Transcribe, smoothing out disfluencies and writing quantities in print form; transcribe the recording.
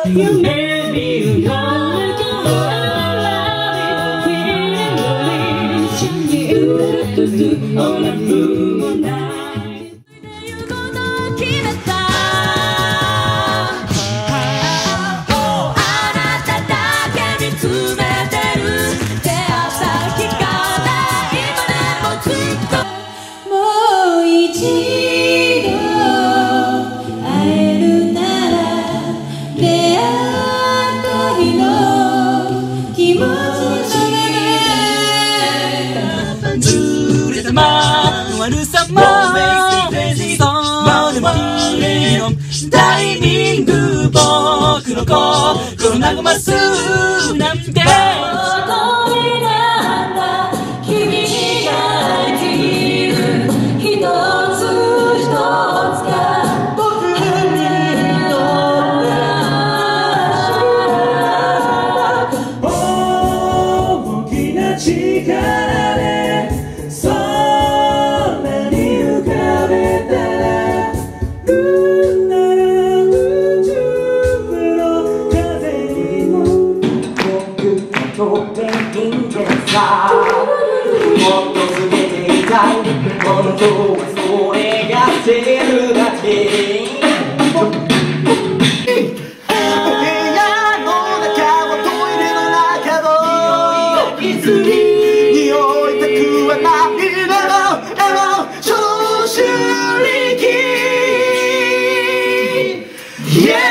夢見るよタイミング僕の心和ますなんてもっとつけていたい本当はそれがしてるだけ部屋の中もトイレの中もいつに匂いたくはないだろう消臭力 Yeah